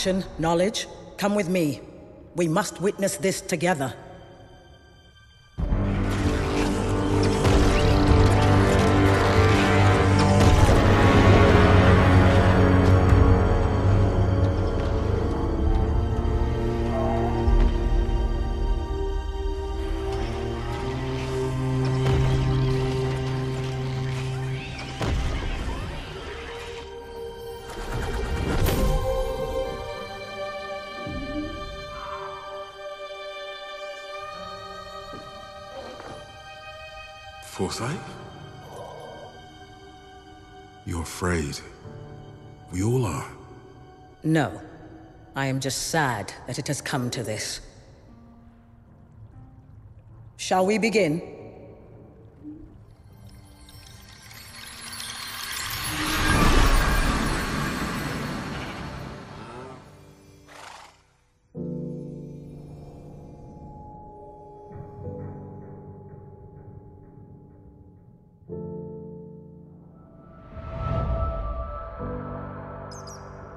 passion, knowledge. Come with me. We must witness this together. Forsyth? You're afraid. We all are. No. I am just sad that it has come to this. Shall we begin?